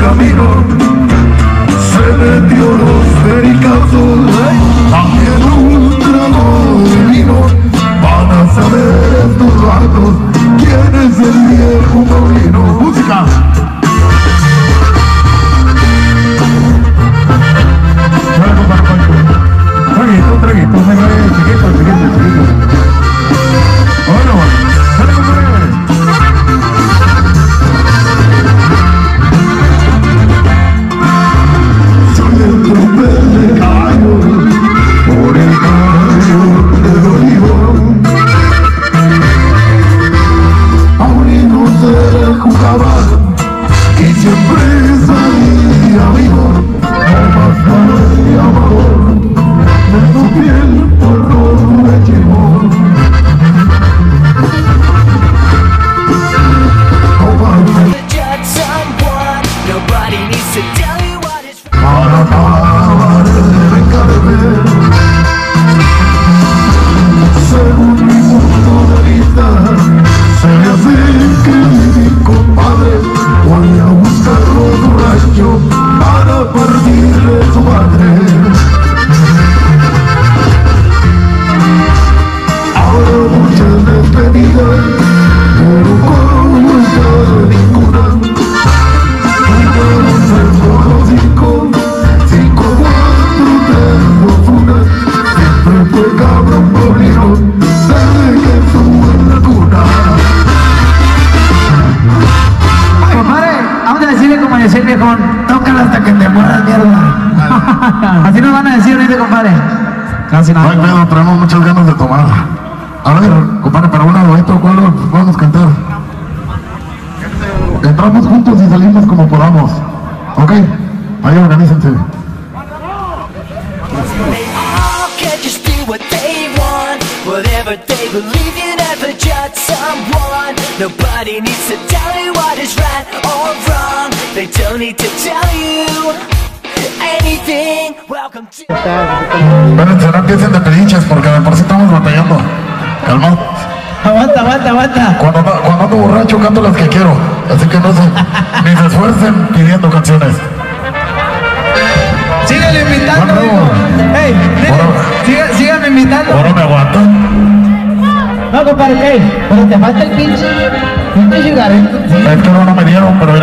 camino se metió los pericazos, también un trago de vino. Van a saber estos ratos quién es el viejo Paulino. Música. Un traguito, chiquito. Bueno, dale, compadre. Soy el tropel de caballo por el caballo del olivo. Paulino se jugaba y siempre salía vivo. No más nadie amor de su piel por no me llevó. Para acabar de vengarme, según mi punto de vista, se me hace que mi compadre voy a buscarlo en un rancho para partirle su madre. Ahora muchas despedidas, pero como está ninguna. Como decía el viejón, tócala hasta que te mueras, mierda. Así nos van a decir ahorita, compadre. Casi nada. No hay pedo, traemos muchas ganas de tomar. A ver, compadre, para un ladito, ¿cuál vamos a cantar? Entramos juntos y salimos como podamos. Ok, ahí organícense. Nobody needs to tell you what is right or wrong. They don't need to tell you anything. Welcome to... Espérense, no empiecen de pediches porque de por sí estamos batallando. Calma. Aguanta. Cuando ando borracho canto las que quiero. Así que no se, ni se esfuercen pidiendo canciones. Síganle invitando, hijo. Hey, síganme invitando. Ahora me aguanto. No, compadre, pero te falta el pinche cigarrito. Es que no me dieron, pero